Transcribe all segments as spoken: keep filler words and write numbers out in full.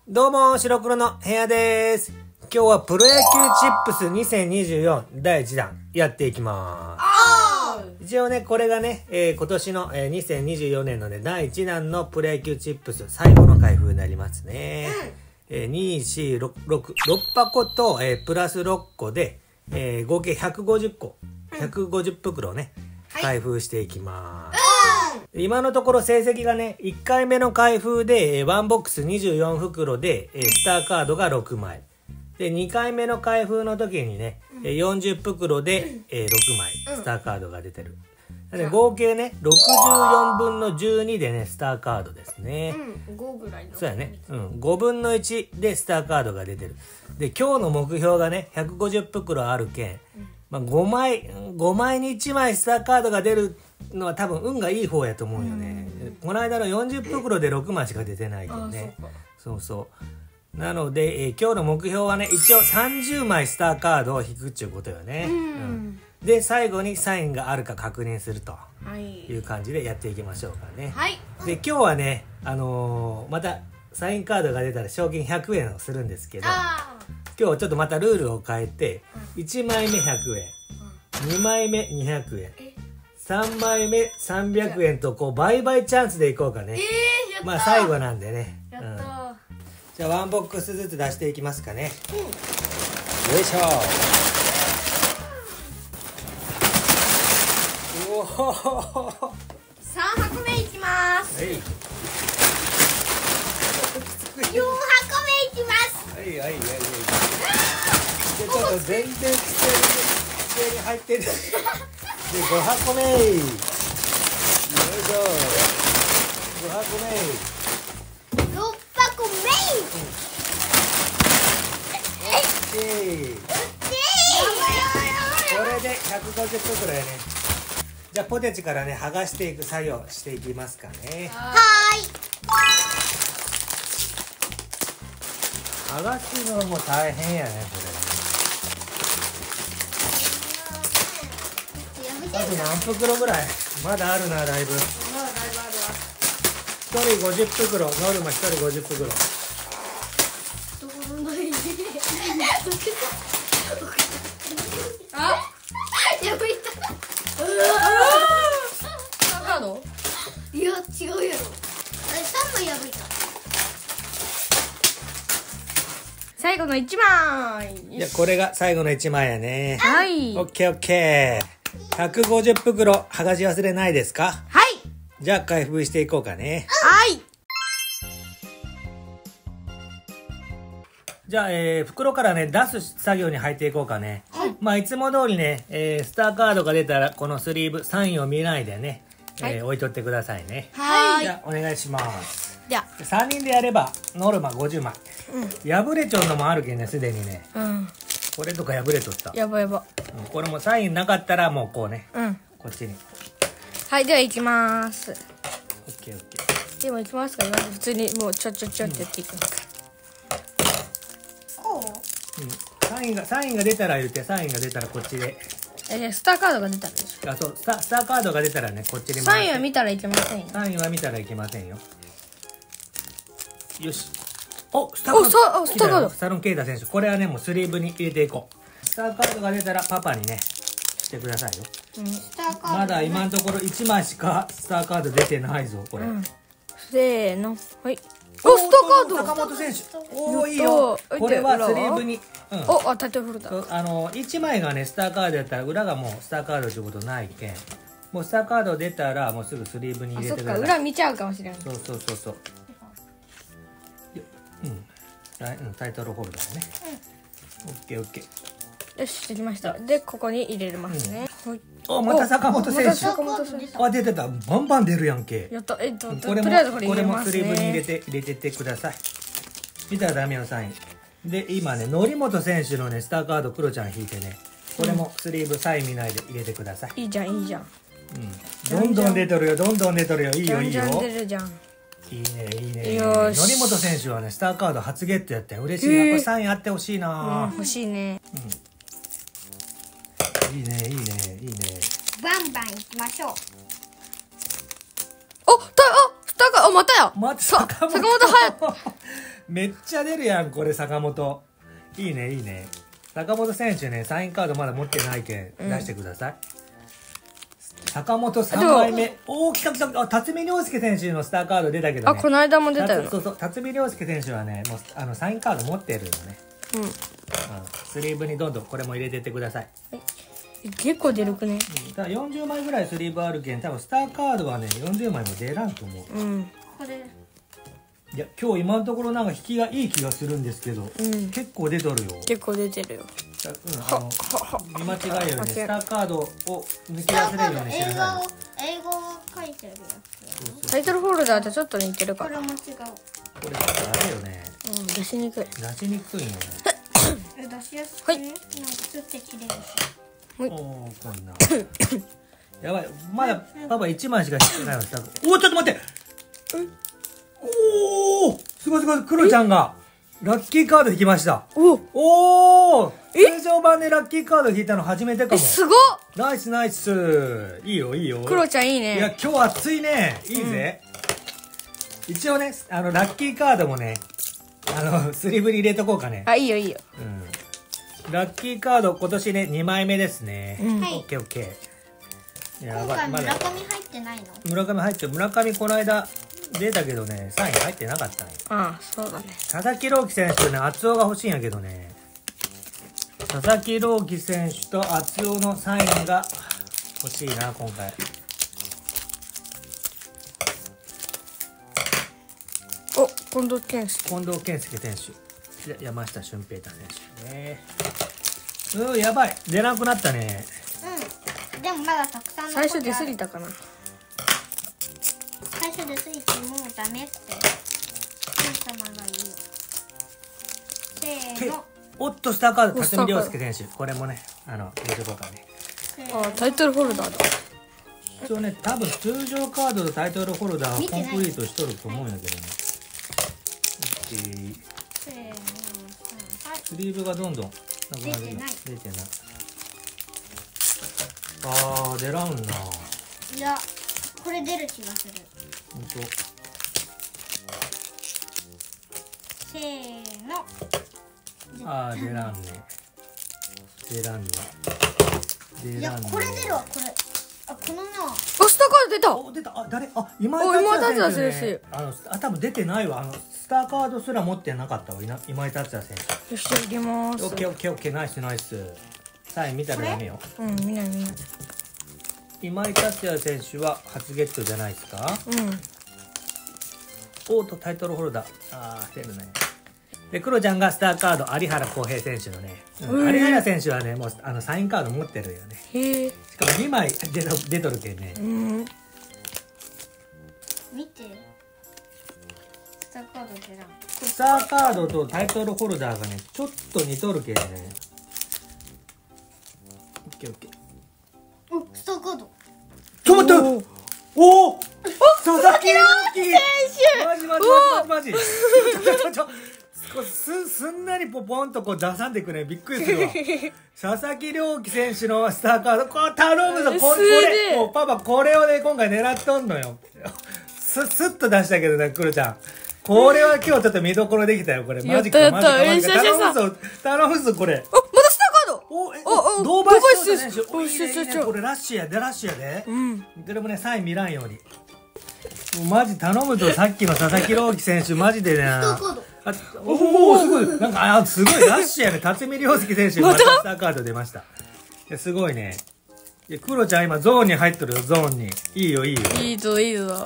どうも、白黒の部屋です。今日はプロ野球チップスにせんにじゅうよんだいいちだんやっていきます。一応ね、これがね、えー、今年の、えー、にせんにじゅうよねんのね、だいいちだんのプロ野球チップス最後の開封になりますね。うん、えー、に、よん、ろく、ろく、ろっぱこと、えー、プラスろっこで、えー、合計ひゃくごじゅっこ、ひゃくごじゅっぷくろをね、開封していきます。今のところ成績がね、いっかいめの開封でワンボックスにじゅうよんふくろでスターカードがろくまい。で、にかいめの開封の時にね、よんじゅっぷくろでろくまいスターカードが出てる。で合計ね、ろくじゅうよんぶんのじゅうにでね、スターカードですね。 うん、ごぐらいの。 そうやね。うん。ごぶんのいちでスターカードが出てる。で、今日の目標がね、ひゃくごじゅっぷくろあるけん、まあ、ごまい、ごまいにいちまいスターカードが出るのは多分運がいい方やと思うよね。この間のよんじゅっぷくろでろくまいしか出てないけどね。そうそう。なので、えー、今日の目標はね、一応さんじゅうまいスターカードを引くっていうことよね。うん、で、最後にサインがあるか確認するという感じでやっていきましょうかね。 はい。で、 今日はね、あのー、またサインカードが出たら賞金ひゃくえんをするんですけど、今日ちょっとまたルールを変えて、いちまいめひゃくえん、にまいめにひゃくえん、さんまいめさんびゃくえんとこう倍々チャンスでいこうかね。 えー、やったー。 まあ最後なんでね。 やったー。うん、 じゃあワンボックスずつ出していきますかね。うん、よいしょ。おお。 さんはこめいきます。 はい。 よんはこめいきます。 はいはいはいはい。でちょっと全然規定に規定に入ってる。でごはこめ。よいしょ。ごはこめ。 ろっぱこめ。 オッケー。これでひゃくごじゅっぷくろやね。じゃあポテチからね剥がしていく作業していきますかね。 はーい。 剥がすのも大変やねこれ。あと何袋ぐらい？まだあるなだいぶ。 まだだいぶあるわ。 ひとりごじゅっぷくろ、ノルマひとりごじゅっぷくろ。 どこのない。あ、やばいた。スターカード？いや違うやろ。あれさんまい破いた。最後のいちまい。 いやこれが最後のいちまいやね。 はい。 オッケーオッケー。ひゃくごじゅっぷくろ剥がし忘れないですか？ はい。 じゃあ開封していこうかね。 はい。 じゃあ、えー、袋からね、出す作業に入っていこうかね。はい。まあ、いつも通りね、えー、スターカードが出たら、このスリーブ、サインを見ないでね、はい、えー、置いとってくださいね。 はい。 じゃあ、お願いします。 じゃあ。さんにんでやれば、ノルマごじゅうまい。うん。破れちゃうのもあるけんね、すでにね。うん。これとか破れとった。 やばやば。 うん、これもサインなかったら、もうこうね。うん。こっちに。 はい、では行きます。 オッケーオッケー。 でも行きますか？今普通にもうちょちょちょってやっていきます。こう？ うん。サインが、サインが出たら言って、サインが出たらこっちで。 え、スターカードが出たんでしょ？ あ、そう、スタ、スターカードが出たらね、こっちに回って。 サインは見たらいけませんよ。 サインは見たらいけませんよ。よし。お、スターカード。 お、スターカード。 スタロン・ケイタ選手。これはね、もうスリーブに入れていこう。スターカードが出たらパパにね、してくださいよ。うん、スターカード。まだ今のところいちまいしかスターカード出てないぞ、これ。うん、 せーの。はい。お、スターカード。 坂本選手。おー、いいよ。これはスリーブに。 うん、お、あ、タイトルフルだ。 あの、いちまいがね、スターカードやったら、裏がもうスターカードということないけん。もうスターカード出たら、もうすぐスリーブに入れてください。 あ、そっか、裏見ちゃうかもしれない。 そうそうそうそう。うん。タイトルホルダーね。うん。オッケーオッケー。 よし、できました。で、ここに入れますね。 うん、お、また坂本選手。あ、出てた。バンバン出るやんけ。 やった。えっと、 これも、これもスリーブに入れて、入れてってください。見たらダメよ、サイン。で、今ね、則本選手のね、スターカード、クロちゃん引いてね。これもスリーブ、サイン見ないで入れてください。 いいじゃん、いいじゃん。 うん。どんどん出とるよ、どんどん出とるよ。いいよ、いいよ。 出るじゃん。 いいね、いいね。則本選手はね、スターカード初ゲットやって嬉しいな。これサインあってほしいな。 欲しいね。 いいね、いいね、いいね。 バンバン行きましょう。お、た、あ、スターカード、あ、またや。 また坂本。 坂本はや。 めっちゃ出るやんこれ坂本。いいねいいね。坂本選手ねサインカードまだ持ってないけん出してください、うん、坂本さんまいめ。おお来た来た。あ辰巳涼介選手のスターカード出たけどね。 あこの間も出たよ。 そうそう辰巳涼介選手はねもうあのサインカード持ってるよね。うん、うん、スリーブにどんどんこれも入れてってください。 結構出るくね。 だよんじゅうまいぐらいスリーブあるけん多分スターカードはねよんじゅうまいも出らんと思う。うん、これいや今日今のところなんか引きがいい気がするんですけど、うん、結構出とるよ。 結構出てるよ。 うん、あの見間違えようにスターカードを抜き出せれるようにしてください。 英語が書いてあるやつ。タイトルホルダーとちょっと似てるから。 これも違う。 これちょっとあれよね。 うん出しにくい。 出しにくいよね。 え出しやすくね。なんかつって切れるし。 おおこんな。やばいまだパパいちまいしか引ってないの。おおちょっと待って。おおすごいすごい。クロちゃんがラッキーカード引きました。おお通常版でラッキーカード引いたの初めてかも。 すごっ。 ナイスナイス。いいよいいよ。 クロちゃんいいね。 いや今日暑いね。いいぜ、うん、一応ねあのラッキーカードもねあのスリーブに入れとこうかね。 あいいよいいよ、 うん、ラッキーカード今年ねにまいめですね、うん、オッケーオッケー。やばい。今回村上入ってないの？ 村上入ってる。村上この間出たけどねサイン入ってなかったね。 ああそうだね。 佐々木朗希選手とね厚尾が欲しいんやけどね。佐々木朗希選手と厚尾のサインが欲しいな今回。 お近藤健介近藤健介選手山下俊平太選手ね。うんやばい出なくなったね。 うんでもまだたくさんの最初出過ぎたかな。 最初出過ぎてもうダメって神様が言う。せーの。 おっとスターカード辰巳涼介選手。これもねあの入れてこうかね。 あタイトルホルダーだ。 一応ね多分通常カードとタイトルホルダーはコンプリートしとると思うんやけどね。オッケー。せーのスリーブがどんどんなくなるよ。出てない。あー出らんな。 いやこれ出る気がする。 ほんと。 せーの。 あー出らんね。出らんね。出らんね。 いやこれ出るわこれ。あこのな。 あスターカード出た。 お出た。あ誰？あ今井達也選手、ね。あのあ多分出てないわ。あのスターカードすら持ってなかったわ。今井達也選手。 よし入れます。 オッケーオッケーオッケーナイスナイス。サイン見たらダメよ。 うん見ない見ない。 今井達也選手は初ゲットじゃないですか。うん。おーとタイトルホルダー。ああ出るね。でクロちゃんがスターカード有原航平選手のね、うん、有原選手はねもうあのサインカード持ってるよね。へえ。しかもにまい出と出とるけんね。うん。 見て。スターカード出らん。 スターカードとタイトルホルダーがねちょっと似とるけんね。オッケーオッケー。 おスターカード。 ちょっと待って。おお。佐々木朗希選手。マジマジマジマジマジ。ちょちょちょ。すすんなりポポンとこう出さんでくれびっくりするわ。佐々木朗希選手のスターカードこう頼むぞ。これこれもうパパこれをね今回狙っとんのよ。すすっと出したけどねクロちゃん。これは今日ちょっと見どころできたよこれ。マジかマジかマジか。頼むぞ頼むぞこれ。 あまだスターカード。 おえおドーバーシュ選手。おいいねいいねこれラッシュやでラッシュやで。うん。でもねサイン見らんように。もうマジ頼むぞさっきの佐々木朗希選手マジでね。あおおすごいなんかあすごいラッシュやね。辰巳涼介選手またスターカード出ました。いやすごいね。いやクロちゃん今ゾーンに入っとるよゾーンに。いいよいいよ。 いいぞいいぞ。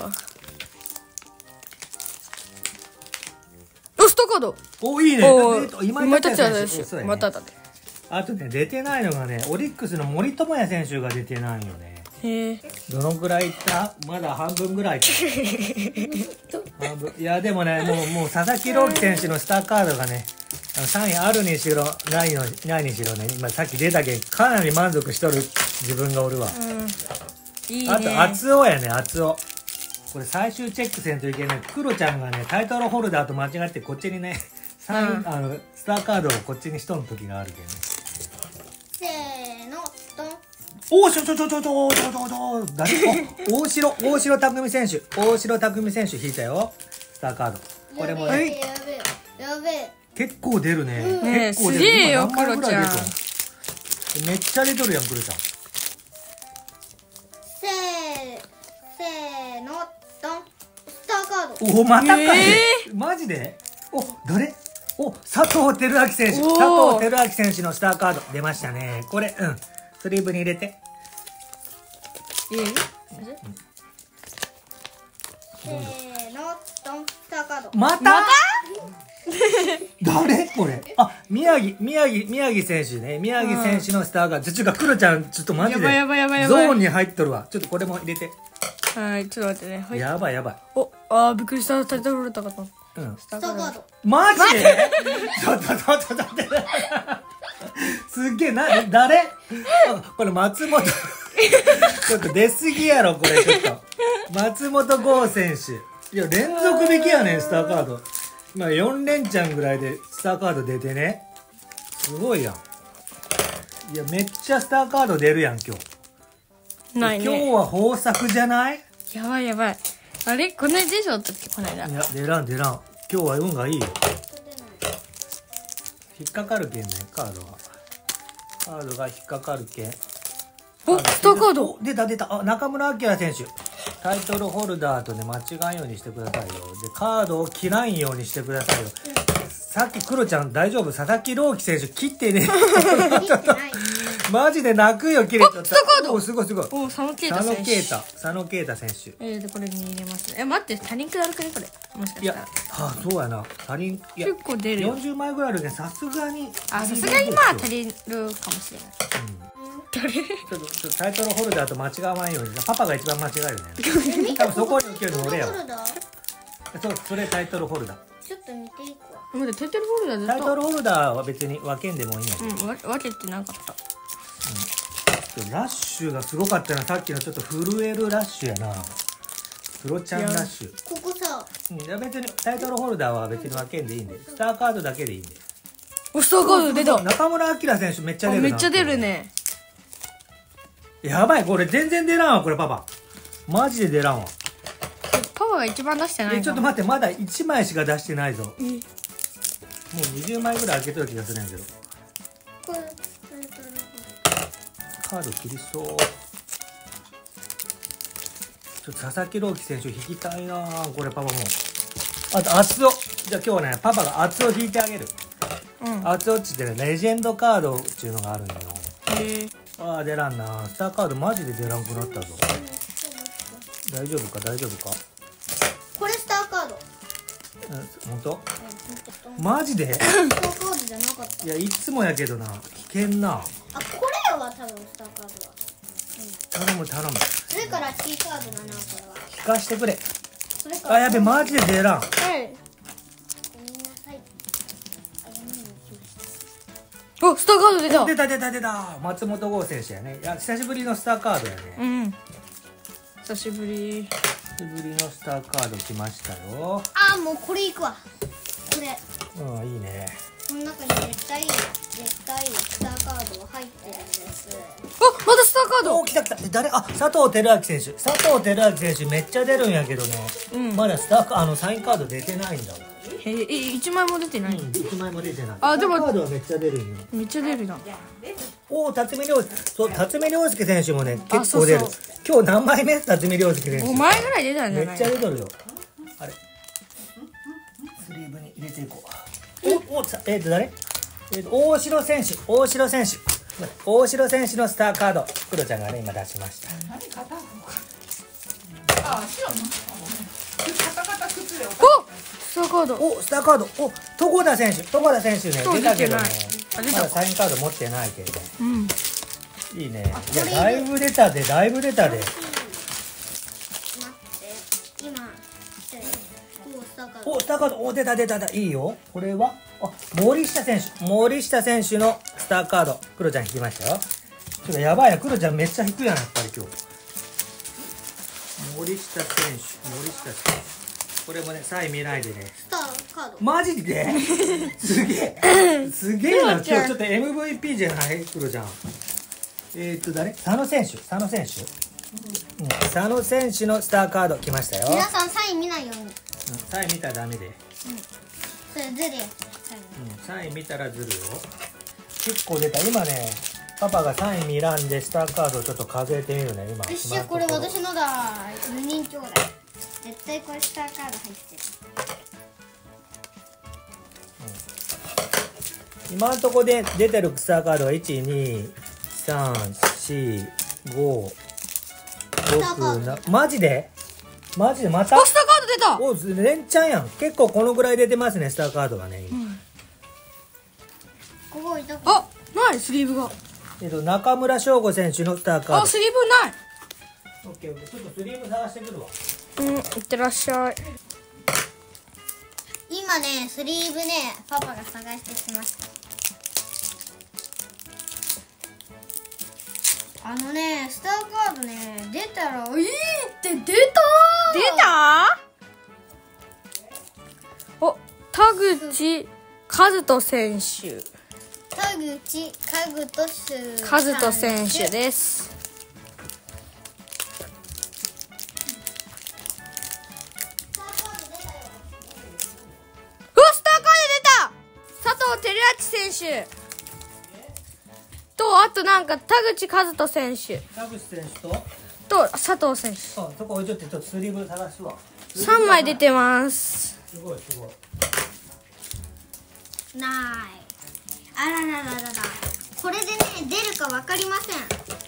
おスターカード。 おいいね。 今井達也選手まただね。 あとね出てないのがねオリックスの森友哉選手が出てないよね。どのくらいいった？まだ半分ぐらいか。半分いやでもねもうもう佐々木朗希選手のスターカードがねあのサインあるにしろないのないにしろね今さっき出たけんかなり満足しとる自分がおるわ。うん、いいね。あと厚尾やね厚尾。これ最終チェックせんといけない。クロちゃんがねタイトルホルダーと間違ってこっちにねサイン、うん、あのスターカードをこっちにしとん時があるけんね。 せーのドン。 おおちょちょちょちょちょちょちょちょ誰お大城大城匠選手大城匠選手引いたよスターカード。これもねやべえ。 結構出るね。 ねえ結構出る。 すげえよ今何枚ぐらい出クロちゃんとんめっちゃ出とるやん、クロちゃん。 せーせーのドン。スターカード。 お、またかい、 えマジで。お、誰。お、佐藤輝明選手。 おー佐藤輝明選手のスターカード出ましたね。これ、うん。スリーブに入れて。 いいせーのドン。スターカード。 また誰これ。あ、宮城、宮城、宮城選手ね。宮城選手のスターカード。ちょ、ちょ、クロちゃん、ちょっとマジで。 やばいやばいやばいやゾばいーンに入っとるわ。ちょっとこれも入れて。 はいちょっと待ってねはいやばいやばい。 おあーびっくりしたタイトル取れたかとうん。 スタスターカード。 マジでちょっとちょっとちょっと待って。すっげえ、な、誰あこれ松本。ちょっと出すぎやろ、これちょっと。松本剛選手。いや、連続引きやねん、スターカード。今よん連チャンぐらいでスターカード出てね。すごいやん。いや、めっちゃスターカード出るやん、今日。 ないね今日は豊作じゃない？ やばいやばいあれこんなにテンションだったっけこの間いや、出らん出らん。今日は運がいいよ。引っかかるけんね、カードは。カードが引っかかるけん。 おスターカードお出た出た。あ、中村晃選手。タイトルホルダーとね、間違えんようにしてくださいよ。で、カードを切らんようにしてくださいよ。さっきクロちゃん大丈夫？佐々木朗希選手切ってね。 見てない。 マジで泣くよ、切れちゃった。 スターカードお、すごいすごい。 お佐野啓佐太選手野啓太。佐野啓太選手。 えーでこれに入れますねえ待って他人下るくねこれもしかいやしたら、 あ、そうやな。足りん、いや、 結構出るよよんじゅうまいぐらいあるけど、さすがに。 あさすがにまあ足りるかもしれない誰ちょっと、ちょっとタイトルホルダーと間違わないように。パパが一番間違えるね。多分そこに受けるの俺やわ。 ホルダーそう、それタイトルホルダー。 ちょっと見ていくわ。 待ってタイトルホルダーずタイトっとルホルダーは別に分けんでもいいんやけど、 うんわ分けてなかったラッシュがすごかったな。さっきのちょっと震えるラッシュやな。クロちゃんラッシュ。 ここさ、 うん、いや別にタイトルホルダーは別に分けんでいいんで、スターカードだけでいいんで。 おスターカード出た中村晃選手めっちゃあ出るな。 めっちゃ出る。ねやばい、これ全然出らんわ、これパパ。マジで出らんわ。 パパが一番出してないえ、ちょっと待って、まだいちまいしか出してないぞ。もえうにじゅうまいぐらい開けとる気がするんやけど。 これ、 カード切りそう。ちょっと佐々木朗希選手引きたいなぁ、これパパも。あと厚尾。じゃあ今日はね、パパが厚尾引いてあげる。 うん厚尾っちってね、レジェンドカードっていうのがあるんよ。 へえああ、出らんなぁ。スターカードマジで出らんくなったぞ。大丈夫か大丈夫か。 これスターカード。 うん、ほんとマジでスターカードじゃなかった。 いや、いつもやけどな。危険な。 あ、これは多分スターカードは。 頼む頼む。 それから C カードだな、これは。 引かしてくれ。 それからあ、やべ、マジで出らん。 はいごめんなさい。あ、やめに行きました。 おスターカード出た出た出た出た。松本剛選手やね。いや、久しぶりのスターカードやね。 うん久しぶり久しぶりのスターカード来ましたよ。 あ、もうこれいくわ。これ。 うん、いいね。 この中に絶対、絶対スターカードが入ってるんです。 あまたスターカードおー、来た来た。え誰あ、佐藤輝明選手。佐藤輝明選手めっちゃ出るんやけどね。 うんまだスターカあの、サインカード出てないんだわ。 へええ一枚も出てないうん、いちまいも出てない。 あでもスターカードはめっちゃ出るんよ。 めっちゃ出るなおお、辰巳亮介。そう、辰巳亮介選手もね、 あ結構出る。 そう今日何枚目辰巳亮介選手。 ごまいぐらい出たんじめっゃないちゃ出とるよ。あれ。スリーブに入れていこう。お、お、さえっ、ー、と誰？えっ、ー、と大城選手、大城選手。大城選手のスターカード、クロちゃんがね今出しました。 おスターカードお、スターカード。お、床田選手、床田選手ねそう出たけどね出てないあ出。たまだサインカード持ってないけど。 うんいいね。いやだいぶ出たで、だいぶ出たで。 待って、今、しておスターカード。 お、スターカード、お、出た出た出た、いいよ。これは、あ、森下選手、森下選手のスターカード、クロちゃん引きましたよ。ちょっとやばいな、クロちゃんめっちゃ引くやん、やっぱり今日。森下選手、森下選手。これもね、サイン見ないでね。 スターカード。 マジですげえ、すげえな、今日ちクロちゃんょっと エムブイピー じゃない、クロちゃん。えー、っと、誰？佐野選手、佐野選手。うん、佐野選手のスターカード来ましたよ。 皆さんサイン見ないように。 サイン見たらダメで。 それずるやつね。 うん、サイン見たらずるよ。結構出た。今ね、パパがサイン見らんでスターカードをちょっと数えてみるね。今よっしゃ、これ私のだ。よにん兄弟。絶対これスターカード入ってる。 今のところで出てるスターカードはいち、に、さん、よん、ご、ろく、なマジでマジでまたあ、スターカード出た。 お、連チャンやん。結構このぐらい出てますね、スターカードがね、今。 うん、 ここ置いとく。 あ、ないスリーブが。 えっと、中村翔吾選手のスターカード。 あ、スリーブない。 オッケーオッケー。ちょっとスリーブ探してくるわ。 うん、いってらっしゃい。 今ね、スリーブね、パパが探してきました。あのね、スターカードね、出たらいいって出たー。 出た？お、田口和人選手。 田口和人選手。 和人選手です。うわ、スターカード出た。佐藤輝明選手。と、あとなんか田口和人選手田口選手とと佐藤選手。 あ、そこ置いとって、ちょっとスリーブ探すわ。 さんまい出てます。 すごいすごい。 ない。あららららら。これでね、出るかわかりません。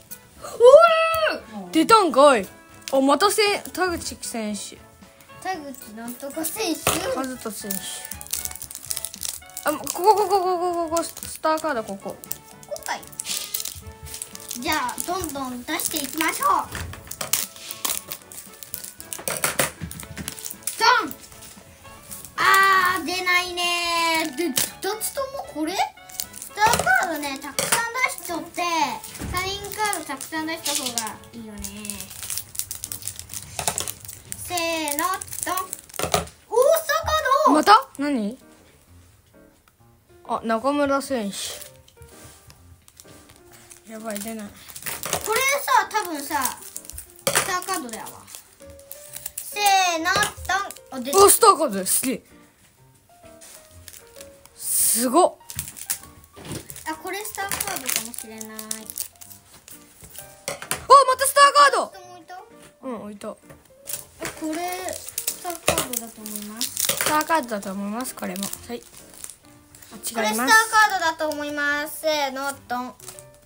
おー、出たんかい。あ、またせ田口選手。 田口なんとか選手。 和人選手。あ、ここここここここスターカードここ。 今回。じゃあどんどん出していきましょう。ドン。あー、出ないねー。で、どっちともこれスターカードね、たくさん出しちゃってサインカードたくさん出した方がいいよね。せーの、ドン。おー、スターカード。 また何？あ、中村選手。やばい、出ない。 これさ、多分さスターカードだよわ。せーの、ドン。あ、出た。 お、スターカードです。すげえ。すごっ。 あ、これスターカードかもしれない。 あ、またスターカー人もいた？ ド。うん、置いた。 え、これスターカードだと思います。 スターカードだと思います。これも。はい。あ、 これスター違います。 カードだと思います。せーの、ドン。 うわ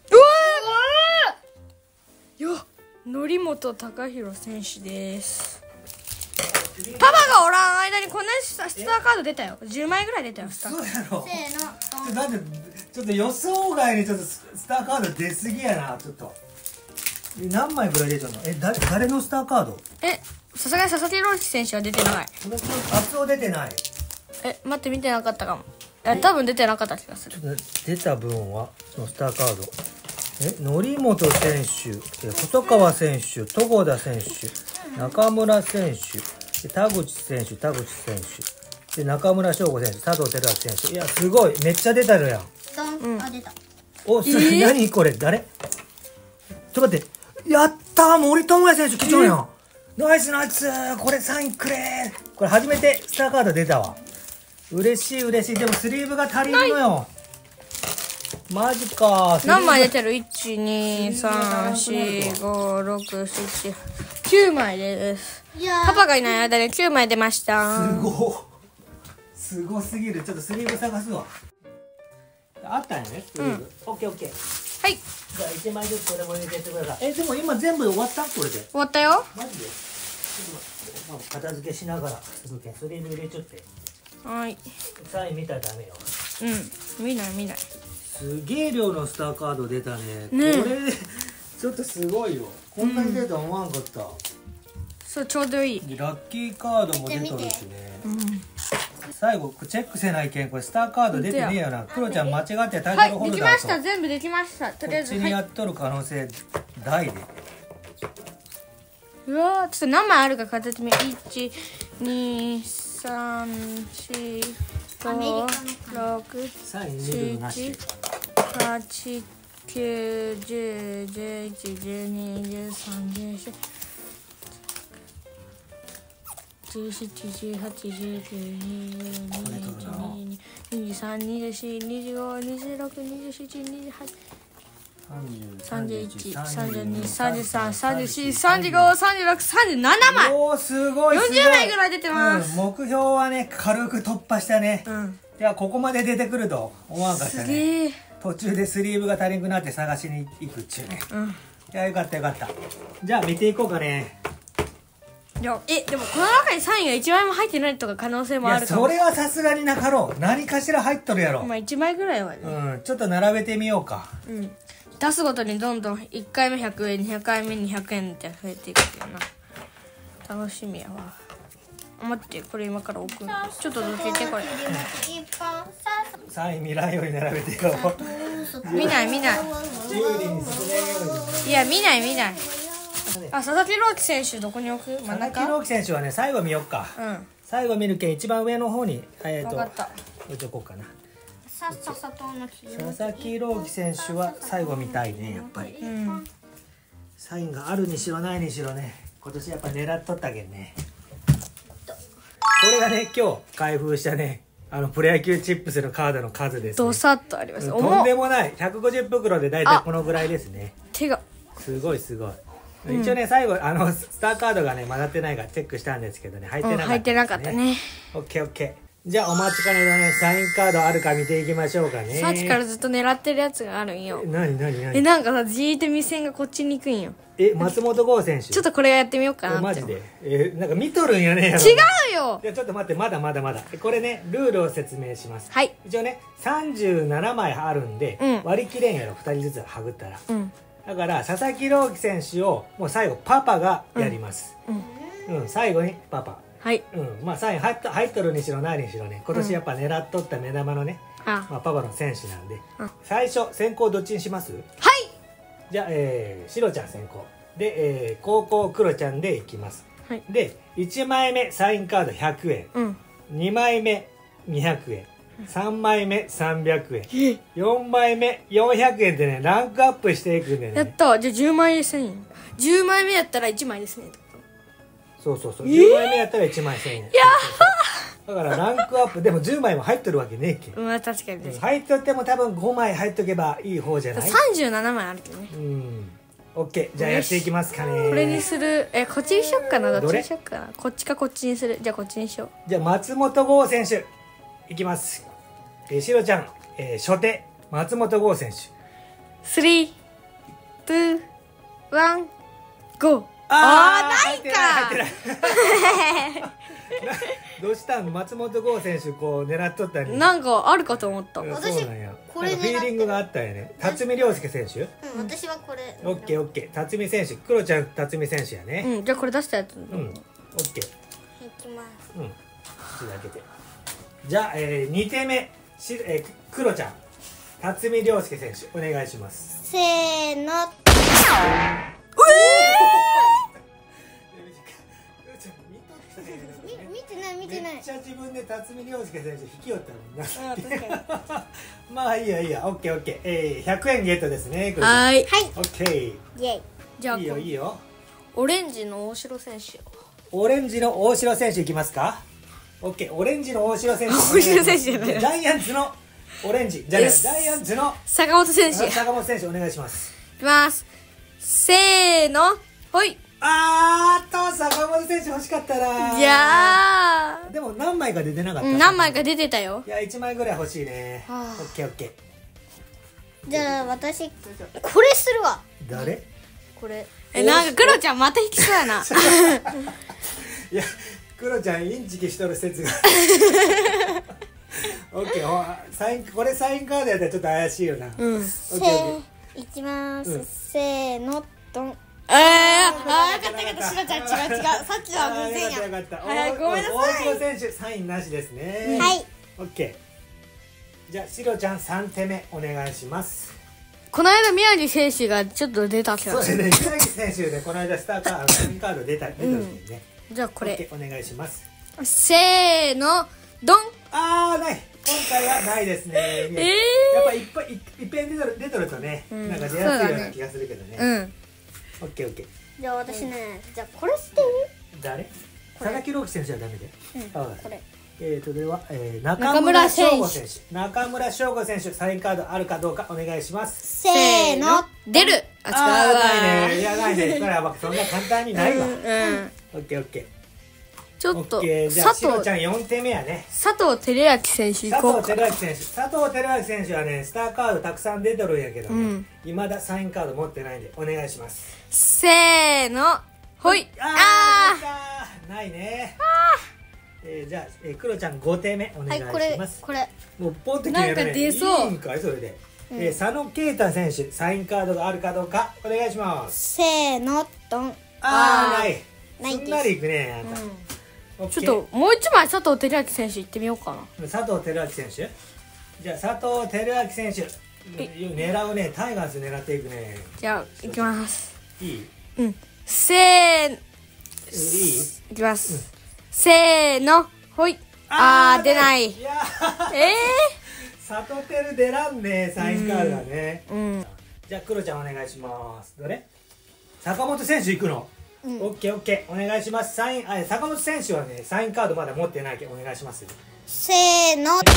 ー。よ、則本昂大選手です。パパがおらん間にこんなにスターカード出たよ。じゅうまいぐらい出たよ。スターカーそうやろ。 せーの、ドン。 なんでちょっと予想外にちょっとススターカード出すぎやな。ちょっとえ何枚ぐらい出ちゃうの？え、だ誰のスターカード？ ド。え、さすがに佐々木朗希選手は出てない。 厚尾出てない。 え、待って、見てなかったかも。え、多分出てなかった気がする。 出た分はそのスターカード。え、則本選手、え細川選手、戸郷田選手、中村選手、で田口選手、田口選手、で中村翔吾選手、佐藤輝明選手。いや、すごい、めっちゃ出たるやん。 ドン。 うんあ、出た。 お、それ、 えー何これ、誰？ちょっと待って、やったー、森友哉選手来ちゃうやん。ナイスナイス、これサインくれー。これ初めてスターカード出たわ。嬉しい嬉しい。でもスリーブが足りるのよ。マジかー。 何枚出てる？ いち、に、さん、よん、ご、ろく、なな、きゅうまいです。 いやー、 パパがいない間にきゅうまい出ました。 すごすごすぎる。ちょっとスリーブ探すわ。あったんやね、スリーブ。オッケーオッケー。 はい、 じゃあいちまいずつこれも入れてやってください。え、でも今全部終わったこれで。 終わったよ。 マジでちょっと待って、片付けしながらすぐけんスリーブ入れちゃって。 はい。 サイン見たらダメよ。 うん、見ない見ない。 すげえ量のスターカード出たね。 ねえこれちょっとすごいよ。こんなに出るとは思わんかった。 そう、ちょうどいい。 でラッキーカードも出とるしね。 うん。 最後チェックせないけん、これスターカード出てねえよな。クロちゃん間違ってタイはい、 トルホでルダーと、 きました。全部できました。とりあえず、 こっちにはい。 やっとる可能性大で。 うわー、ちょっと何枚あるか数えてみよう。いち、に、さん、よん、ご、ろく、 サイン見るのなし。 はち、きゅう、じゅう、じゅういち、じゅうに、じゅうさん、じゅうよん、 じゅうなな、じゅうはち、じゅうきゅう、にじゅう、にじゅういち、にじゅうに、にじゅうさん、にじゅうよん、にじゅうご、にじゅうろく、にじゅうなな、にじゅうはち、さんじゅういち、さんじゅうに、さんじゅうさん、さんじゅうよん、さんじゅうご、さんじゅうろく、さんじゅうななまい。 おー、すごいすごい。 よんじゅうまいぐらい出てます。 うん、目標はね軽く突破したね。 うん。 いやここまで出てくると思わんかったすね。 げえ。 途中でスリーブが足りんくなって探しに行くっちゅうね。 うん。 いやよかったよかった。じゃあ見ていこうかね。 いや、え、でもこの中にサインがいちまいも入ってないとか可能性いもあるかも。 やそれはさすがになかろう。何かしら入っとるやろ。 まあいちまいぐらいはね。 うんちょっと並べてみようか。 うん。出すごとにどんどんいっかいめひゃくえん、にひゃくかいめにひゃくえんって増えていくけどな。楽しみやわ。あ、待って、これ今から置く。ちょっとどけてこれ。 サイン見らんように並べてよ。 見ない見ない。 有利に進めように。 いや、見ない見ない。あ、佐々木朗希選手どこに置く？真ん佐々木中？ 朗希選手はね最後見よっか。 うん。 最後見るけん一番上の方にえっと分かった。 置いとこうかな。 さっささとの気持ち佐々木朗希選手は最後見たいねやっぱり。 うん。 サインがあるにしろないにしろね今年やっぱ狙っとったけんね。これがね今日開封したねあのプロ野球チップスのカードの数ですね。 どさっとあります。 うんとん重っ。 でもないひゃくごじゅう袋でだいたいこのぐらいですね。 手が。 すごいすごい。一応ね最後あのスターカードがね混ざってないかチェックしたんですけどね入ってうん、 なかった、 入ってなかったね。 オッケーオッケー。じゃあお待ちかねのねサインカードあるか見ていきましょうかね。 さっきからずっと狙ってるやつがあるんよえ。なになになえ、 に。 なんかさ、じーって目線がこっちに行くんよ。 え松本剛選手。 ちょっとこれやってみようかなって。 えマジで。えなんか見とるんやね。 違うよ。 いやちょっと待ってまだまだまだこれねルールを説明します。 はい。 一応ねさんじゅうななまいあるんで、 うん割り切れんやろふたりずつはぐったら。 うん。 だから佐々木朗希選手をもう最後パパがやります。 うん。 うん、最後にパパ。 はい。 うん、まあサイン入っと入っとるにしろ何にしろね今年やっぱ狙っとった目玉のね、 あ、 まあ、パパの選手なんで、 うん最初先行どっちにします？ はい。 じゃあ、えー、シロちゃん先行で、えー、高校クロちゃんでいきます。 はい。 でいちまいめサインカードひゃくえん、 うん。 にまいめにひゃくえん、さんまいめさんびゃくえん、よんまいめよんひゃくえんってねランクアップしていくんでね。 やった。じゃあじゅうまいでせんえん。じゅうまいめやったらいちまいですね。 そうそうそう、じゅうまいめやったらいちまいせんえん。やだからランクアップでもじゅうまいも入ってるわけねえけん。 まあ確かに確か入っとっても多分ごまい入っとけばいい方じゃなに。 い？ さんじゅうななまいあるけどね。 うんオッケーじゃあやっていきますかね。 これにする。え、こっちにしよっかな。どっちどれにしよっかな。こっちかこっちにする。じゃあこっちにしよう。 じゃあ松本剛選手いきます。えー、しろちゃん、えー、初手松本剛選手。 スリー、ツー、ワン、ゴー。 あーないか入ってない入ってないなどうしたん松本剛選手こう狙っとったりなんかあるかと思った。 そうなん私やこれなんかフィーリングがあったよね。辰巳涼介選手。 うん、私はこれオッケーオッケー辰巳選手クロちゃん辰巳選手やね。 うん、じゃあこれ出したやつ。 うんオッケー。 いきますうん口だけで。じゃあ、えー、にてめし、えー、クロちゃん辰巳涼介選手お願いします。 せーのみ見てない見てないめっちゃ自分で辰巳涼介選手引き寄ったもんな。 あ確かまあいいやいいやオッケーオッケー、えー、ひゃくえんゲットですね。クロちゃんはーい。 はいオッケー。 イェイじゃあいいよいいよ。 オレンジの大城選手。 オレンジの大城選手いきますか。オッケーオレンジの大城選手。 大城選手じゃないジャイアンツのオレンジじゃないですジャイアンツの坂本選手。い坂本選手お願いします。 きます。せーの、ほい。 あーっと坂本選手欲しかったな。 じゃあ、 でも何枚か出てなかった。 うん何枚か出てたよい。やいちまいぐらい欲しいね。オはあッケーオッケじゃあ私これするわー。誰？ これ。え、なんかクロちゃんまた引きそうやな。 いやクロちゃんインチキしとる説が。オッケーほサインこれサインカードやったらちょっと怪しいよな。 うん。 オッせケーオッケー。 ーいきます、 うんせーのドンえー、あー、よかったよかった。しろちゃん違う違う。さっきのはあー偶然よかったよや。 かった。 はいごめんなさい大城選手サインなしですね。 はいオッケー。じゃあシロちゃんさん手目お願いします。 この間宮城選手がちょっと出た気がする。 そうですね。宮城選手でこの間スターカードサインカード出た出たんでね。 じゃあこれ。 オッケーお願いします。 せーの、ドン。 あーない今回はないですね。 えー。 やっぱいっぱいいいっぺん出とる出とるとね、 うんなんか出やすいような気がするけどね。 うん。 オッケーオッケー。 じゃあ私ねじゃあこれしてみ誰？ これ 々木朗希選手はダメで、 うんはいこれえーとでは、えー、中村翔吾選手中村翔吾選手サインカードあるかどうかお願いします。 せーの出る。あ、違うわ。 ないね。いやないね。これはそんな簡単にないわ。 うん。 オッケーオッケー。 ちょっとオッケーじゃあ佐藤しろちゃんよんてんめやね。 佐藤輝明選手行こうか。 佐藤輝明選手佐藤輝明選手はねスターカードたくさん出てるんやけどね、 うん未だサインカード持ってないんでお願いします。 せーの。ほい。 ああーないね。えー、じゃあ、えー、クロちゃんごてんめお願いはいこれします。 これもうポンと決めるね。 なんか出そういいんかいそれで、えー、佐野啓太選手サインカードがあるかどうかお願いします。 せーのドンあーないないですすんなりいくねあんた、オッケーちょっともう一枚佐藤輝明選手行ってみようかな。 佐藤輝明選手じゃあ佐藤輝明選手狙うねタイガース狙っていくね。 じゃあ行きます。 いいうん。せーいいいきます。せーの。ほい。あー出ない。 いやえ佐藤輝出らんねサインカードだね。 ー。うん。 じゃあクロちゃんお願いします。どれ坂本選手行くの、オッケーオッケーお願いします。サインあ坂本選手はねサインカードまだ持ってないけどお願いします。 せーのおー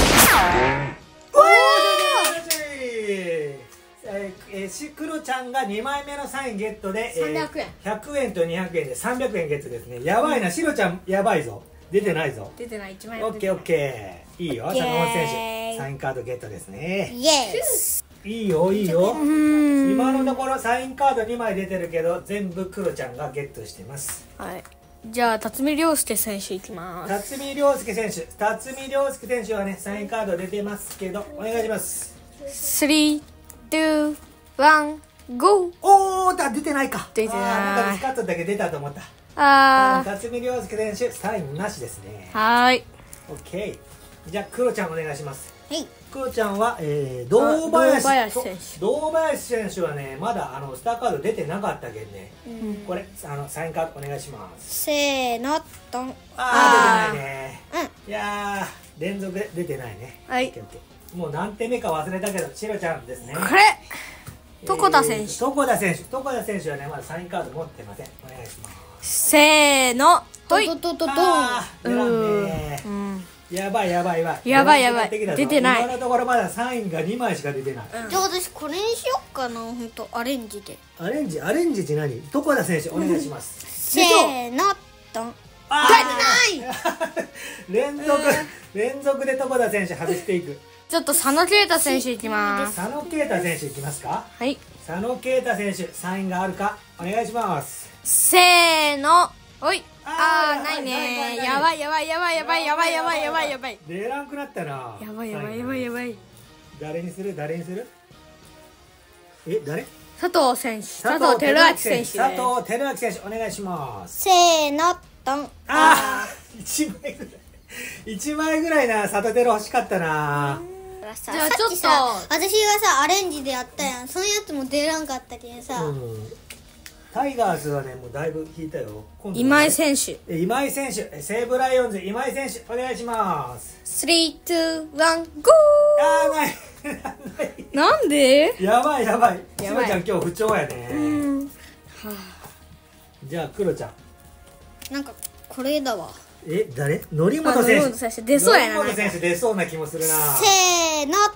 えーえー、しクロちゃんがにまいめのサインゲットで、えーさんびゃくえんひゃくえんとにひゃくえんでさんびゃくえんゲットですね。やばいな、シロちゃんやばいぞ。出てないぞ。 出てない一枚オッケーオッケーいいよ、 オッケー坂本選手サインカードゲットですね。 イエスいいよいいよ。 うん。 今のところサインカードにまい出てるけど全部クロちゃんがゲットしてます。 はい。じゃあ辰巳涼介選手行きます。 辰巳涼介選手辰巳涼介選手はねサインカード出てますけどお願いします。 スリー、ツー、ワン、ゴー。 おーだ出てないか。 出てないあーなんかビスカットだけ出たと思った。 あー。 辰巳涼介選手サインなしですね。 はーい。 オッケーじゃあクロちゃんお願いします。 はいクロちゃんは、えー、堂林堂林選手堂林選手はねまだあのスターカード出てなかったけんね、 うん。 これあのサインカードお願いします。 せーのドンあー出てないね。 うんいやー連続で出てないね。 はいオッケーオッケーもう何手目か忘れたけどシロちゃんですね。 これ床田選手えー床田選手床田選手はねまだサインカード持ってません。お願いします。 せーの。ほい。 ドドドドンあー出らんねう。ん。 やばいやばいやばいやばいやばい出てきたぞ出てない今のところまだサインがにまいしか出てない。 じゃあ私これにしよっかな本当アレンジでアレンジアレンジって何？床田選手お願いします。 せーのドンあ出てないー連続連続で床田選手外していく。 ちょっと佐野啓太選手行きます。 佐野啓太選手いきますか。 はい。 佐野啓太選手サインがあるかお願いします。 せーの。ほい。 あーあー、ないないないないね。やばいやばいやばいやばいやばいやばいやばいやばい。 出らんくなったな。 やばいやばいやばいやばい。 誰にする誰にするえ誰佐藤選手。佐藤輝明選手。 佐藤輝明選手お願いします。 せーのドンあーいちまいぐらいいちまいぐらいな佐藤輝欲しかったな。 さじゃあちょっとさっきさ私がさアレンジでやったやんそのやつも出らんかったけどさ、 うんタイガースはねもうだいぶ引いたよ。今度はね今井選手。 え今井選手え西武ライオンズ今井選手お願いします。 スリー、ツー、ワン、ゴあーないー。なんで？ やばいやばいしやばいろちゃん今日不調やね。 うん。はじゃあクロちゃんなんかこれだわえ誰則あ。 本選手あ則本選手出そうやな。 則本選手出そうな気もするな。 せーの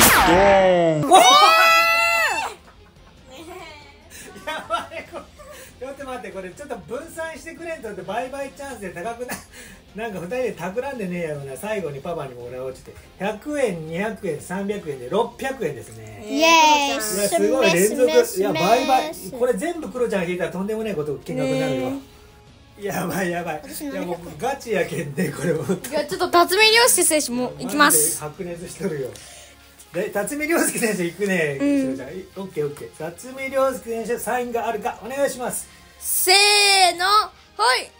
やばいこれちょっと待ってこれちょっと分散してくれんとって倍々チャンスで高くななんかふたりで企んでねえやろな。最後にパパにも俺は落ちてひゃくえんにひゃくえんさんびゃくえんでろっぴゃくえんですね。 イエーイいやすごい連続いや倍々これれ全部クロちゃんが引いたらとんでもないこと金額になるよ。やばいやばい私いやもうガチやけんねこれもいやちょっと辰巳涼介選手も行きます。 白熱しとるよ。で辰巳涼介選手行くね。しろちゃんオッケーオッケー辰巳涼介選手サインがあるかお願いします。 せーの。ほい。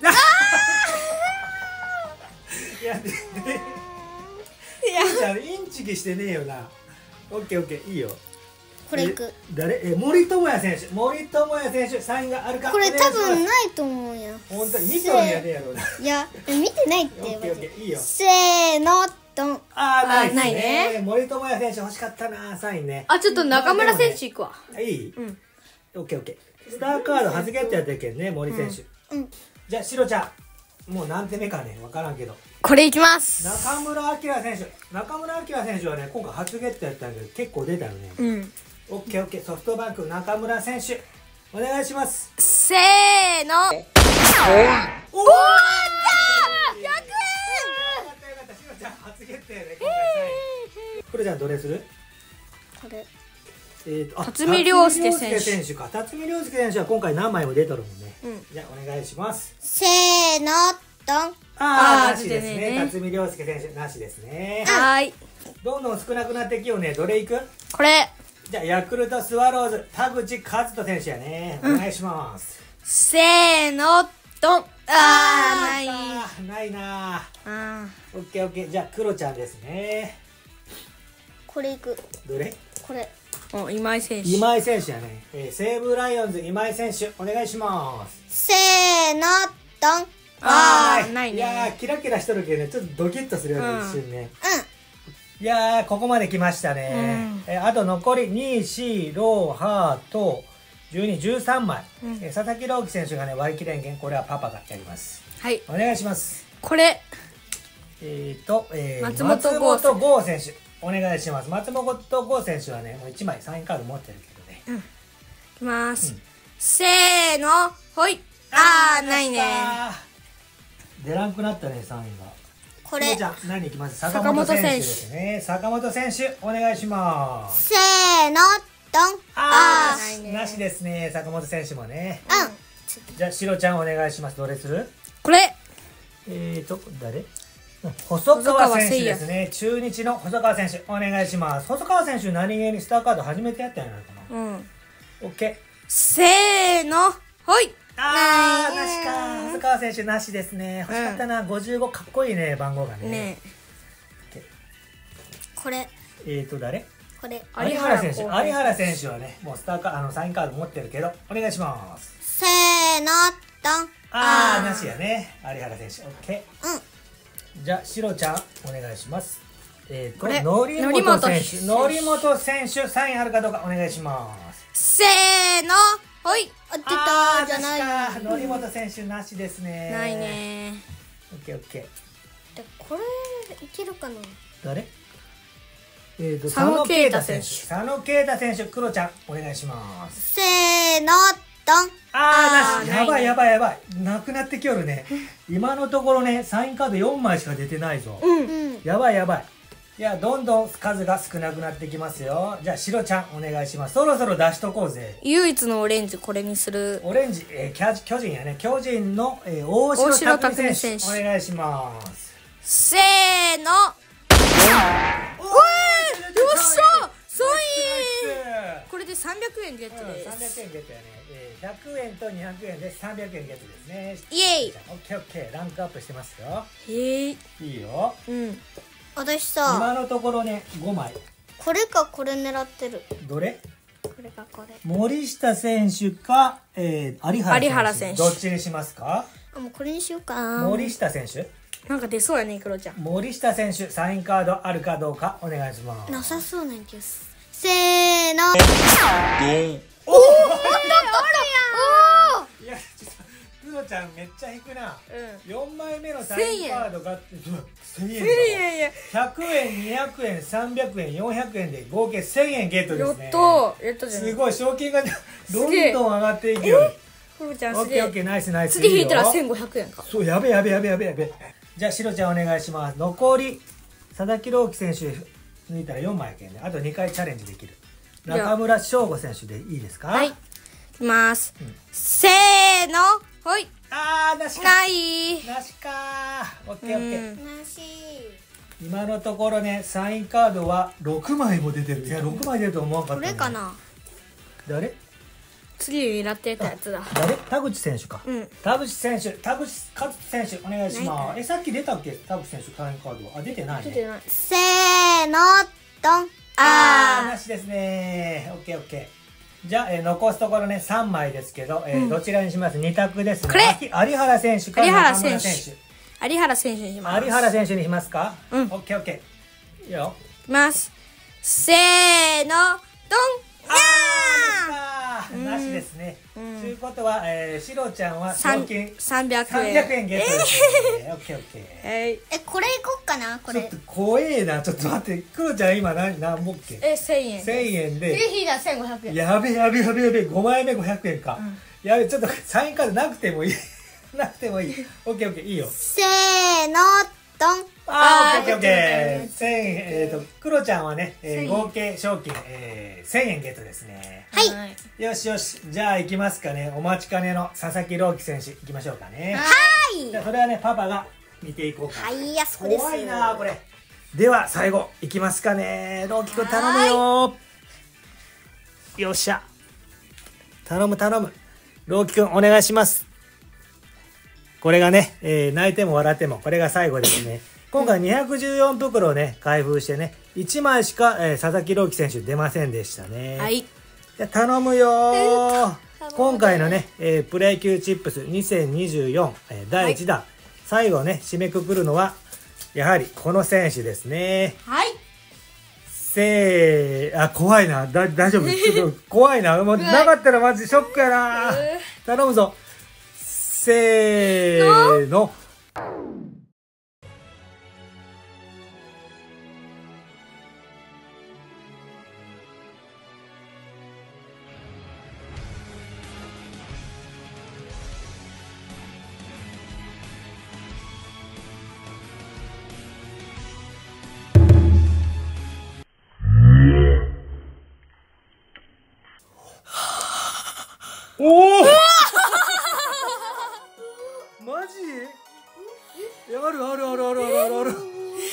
いやででクロちゃんインチキしてねえよな。オッケーオッケーいいよ。 これいくえ誰え森友哉選手森友哉選手サインがあるかこれ多分いないと思うよ本当に見とるんやねえやろうな。 いや見てないってオッケーオッケーいいよ。 せーのドンあーないですないねね森友哉選手欲しかったなサインね。 あ、ちょっと中村選手行くわ。 いいうん。 オッケーオッケースターカード初ゲットやったけんね森選手。 うんじゃあシロちゃんもう何手目かね分からんけど、 これいきます。 中村晃選手中村晃選手はね今回初ゲットやったんだけど結構出たよね。 うん。 オッケーオッケー、ソフトバンク中村選手お願いします。 せーの。おー、やったー !ひゃくよかったよかった。しのちゃん初ゲットやね今回さんい。これじゃあどれする？ これえーと、あ、 辰巳涼介選手辰巳涼介選手か。辰巳涼介選手は今回何枚も出とるもんね。 うん。 じゃあお願いします。 せーのドン。 ああーあ、なしですね。 出てね辰巳涼介選手なしですね。 はーい。 どんどん少なくなってきようね。どれいく？ これ。 じゃあヤクルトスワローズ田口和人選手やね。お願いします。 せーのドン。あー、ない。 あーないなあー。 オッケーオッケー。じゃあクロちゃんですね。 これいく。 どれ？ これお、今井選手。 今井選手やね。えー、西武ライオンズ今井選手お願いします。 せーのドン。 あー、 ーないね。 いやーキラキラしとるけどねちょっとドキッとするよね、 うん一瞬ね。 ういやーここまで来ましたね、 うんえーあと残りに、よん、ろく、はちとじゅうに、じゅうさんまい、 うんえー佐々木朗希選手がね割り切れんけんこれはパパがやります。 はい。 お願いします。 これ。 えーと、えー、 松本剛松本剛選手お願いします。松本剛選手はねもういちまいサインカード持ってるけどね。 いきます。 うんせーの、ほい。あー、ないね。 出らんくなったねさんいが。 これひろちゃん何いきます？坂本選手ですね。坂本選手お願いします。 せーのドン。 ああーないねなしですね。坂本選手もね。 うん。 じゃあしろちゃんお願いします。どれする？ これ。 えーと誰？うん細川選手ですね。中日の細川選手お願いします。細川選手何気にスターカード初めてやったんやないかな。 うん。 オッケー。 せーの、ほい。 あーないなしか。細川選手なしですね。欲しかったな。ごじゅうごかっこいいね番号がね。 ねこれえーと誰？ これえ。 有原選手。有後輩原選手はねもうスターカあのサインカード持ってるけどお願いします。 せーのドン。 あーあーなしやね。有原選手。オッケうん。 ー。じゃあしろちゃんお願いします。えーとこれ則本選手。 則則本選手サインあるかどうかお願いします。 せーの、ほい。 あ、出あーたじゃない。 なしか。則本選手なしですね。 ない。ね。 オッケーオッケー。 でこれいけるかな。 誰？えーと佐野啓太選手佐野啓太選手。クロちゃんお願いします。 せーのドン。 あーなし。 あーやばいないねやばいやばい。なくなってきよるね。今のところねサインカードよんまいしか出てないぞ。 うん。 うん。 やばいやばい。いやどんどん数が少なくなってきますよ。じゃあしろちゃんお願いします。そろそろ出しとこうぜ。 唯一のオレンジこれにする。 オレンジ、えー、キャ巨人やね。巨人の、えー、大城大城拓拓実選手実選手お願いします。 せーの。おい、よっしゃソインこれでさんびゃくえんゲットでさんびゃくえす。 んゲットやね、えー、ひゃくえんとにひゃくえんでさんびゃくえんゲットですね。 イエイ。 オッケーオッケー。ランクアップしてますよ。 へい。 いいよ。 うん。 私さ今のところねごまい。 これかこれ狙ってる。 どれ？ これかこれ。 森下選手か、えー、有原選手有原選手どっちにしますか？ あ、もうこれにしようかな。 森下選手なんか出そうやね、クロちゃん。 森下選手サインカードあるかどうかお願いします。 なさそうなんです。せーの。 おおいやちょっとクロちゃんめっちゃ引くな。 うん。 よんまいめのサインカードがうわせんえんだいやいや。 ひゃくえんにひゃくえんさんびゃくえんよんひゃくえんで合計せんえんゲットでやっすね。 と、やっとじゃん。 すごい賞金がどんげえどん上がっていくよ。 クロちゃんオッすげえ。 ケーオッケーナイスナイス。 次引いたらいよせんごひゃくえんか。 そうやべやべやべやべやべ。じゃあしろちゃんお願いします。残り佐々木朗希選手抜いたらよんまいけんね。あとにかいチャレンジできる。 じゃあ中村翔吾選手でいいですか？ はい。いきます。 うんせーの、ほい。 あーなしか。 ない。 なしかー。オッケーオッケー。 うんなし。 今のところねサインカードはろくまいも出てる。いやろくまい出ると思わなかっこた、ね。 れかな。 誰？ 次狙ってたやつだ。 誰？田口選手か。 うん。 田口選手、田口和人選手お願いしないかます。えさっき出たっけ？田口選手サインカードは。あ出てないね。 出てない。 せーのドン。 あーなあしですね。オッケーオッケー。じゃあ、えー残すところねさんまいですけど、えーうんどちらにします？に択ですね。 これあき有原選手か有原中村選手選ー。有原選手にします。 手。有原選手にしますか？ うんオッケーオッケー。いいよ。 いきます。せーの、ドン。 あーなしかー。ななしですね。ということは、えー、しろちゃんは賞金さんびゃくえん。 さんびゃくえんゲットですね。オッケーオッケー。 ええ、これいこっかな、これ。 ちょっと怖えな。ちょっと待って、クロちゃん今何何もっけ？ え、せんえん。 せんえんで。 経費がせんごひゃくえん。 やべやべやべやべ、ごまいめごひゃくえんか。やべ、ちょっとサインカードなくてもいい。なくてもいい。オッケーオッケー、いいよ。 せーの、ドン。 あー、オッケーオッケーオッケー。せんえん、えっと、クロちゃんはね、えー、合計賞金、えー、せんえんゲットですね。 はい。 よしよし、じゃあ行きますかね。お待ちかねの佐々木朗希選手、行きましょうかね。 はーい。 じゃあそれはね、パパが見ていこうか。 はい、や、そうです。 怖いなこれ。では、最後、行きますかね。朗希くん頼むよ。よっしゃ。頼む頼む。朗希くん、お願いします。これがね、えー、泣いても笑っても、これが最後ですね。今回にひゃくじゅうよん袋をね、開封してね、いちまいしか、えー、佐々木朗希選手出ませんでしたね。 はい。 じゃ頼むよー。今回のね、えー、プロ野球チップスにせんにじゅうよん、えー、だいいちだん、はい、最後ね、締めくくるのは、やはりこの選手ですね。 はい。 せー、あ、怖いな。だ、大丈夫。ちょっと怖いな。もうなかったらマジショックやな。頼むぞ。せーの。おおマジ？あるあるあるあるあるあるある。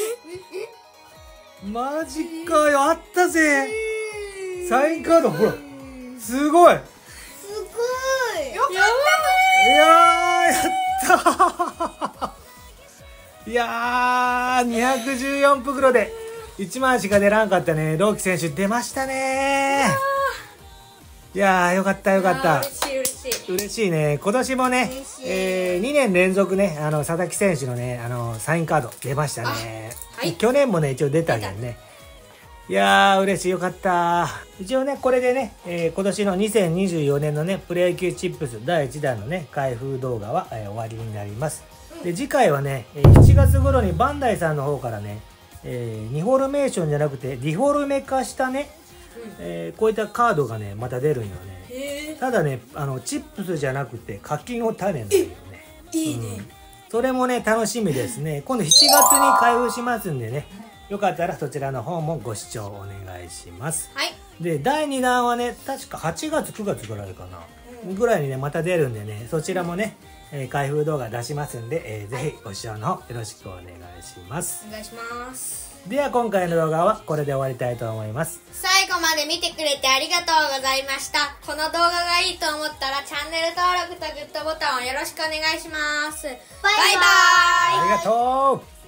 マジかよ、あったぜ。サインカードほら、すごい。 すごい。よかったいやー、やったー。いやー、にひゃくじゅうよん袋でいちまいしか出らんかったね。朗希選手出ましたねー。いやー、よかったよかった。 嬉しい嬉しい。 嬉しいね。今年もね、えー、にねん連続ね、あの、佐々木選手のね、あの、サインカード出ましたね。はい、去年もね、一応出たんだよね。いやー、嬉しい、よかった。一応ね、これでね、えー、今年のにせんにじゅうよねんのね、プロ野球チップスだいいちだんのね、開封動画は、えー、終わりになります。で、次回はね、しちがつ頃にバンダイさんの方からね、えー、ニフォルメーションじゃなくて、ディフォルメ化したね、えー、こういったカードがねまた出るんよね。ただね、あのチップスじゃなくて柿の種なんよね。いいね、うん、それもね楽しみですね。今度しちがつに開封しますんでね、よかったらそちらの方もご視聴お願いします。はい、でだいにだんはね確かはちがつくがつぐらいかな、うん、ぐらいにねまた出るんでね、そちらもね、えー、開封動画出しますんで、えー、ぜひご視聴の方よろしくお願いします。 お願いします。 では今回の動画はこれで終わりたいと思います。 最後まで見てくれてありがとうございました。この動画がいいと思ったらチャンネル登録とグッドボタンをよろしくお願いします。バイバイ。 ありがとう。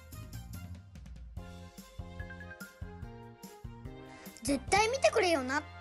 絶対見てくれよな。